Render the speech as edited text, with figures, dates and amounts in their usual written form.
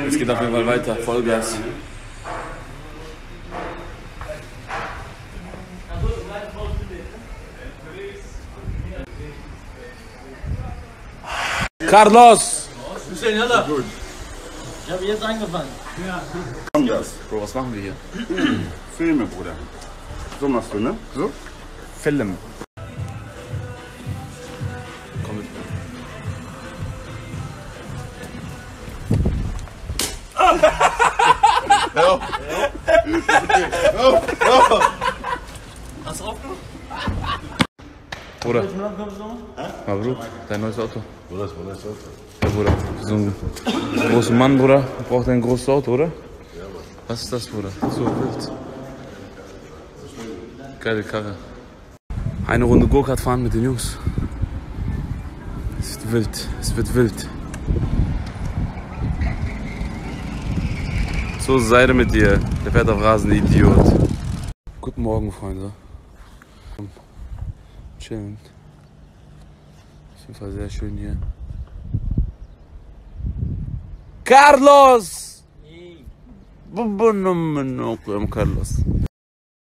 Es geht auf jeden Fall weiter, Vollgas. Carlos! Gut. Ich habe jetzt angefangen. Ja. Bro, was machen wir hier? Filme, Bruder. So machst du, ne? So? Film. Komm mit. Hast du aufgenommen? Bruder. Mabruk, dein neues Auto. Bruder, das war neues Auto. Ja, Bruder. So ein großer Mann, Bruder. Braucht ein großes Auto, oder? Ja, Mann. Was ist das, Bruder? So wild. Geile Karre. Eine Runde Go-Kart fahren mit den Jungs. Es wird wild. Es wird wild. So Seide mit dir. Der fährt auf Rasen, Idiot. Guten Morgen, Freunde. Chillen. Auf jeden Fall sehr schön hier. Carlos! Carlos.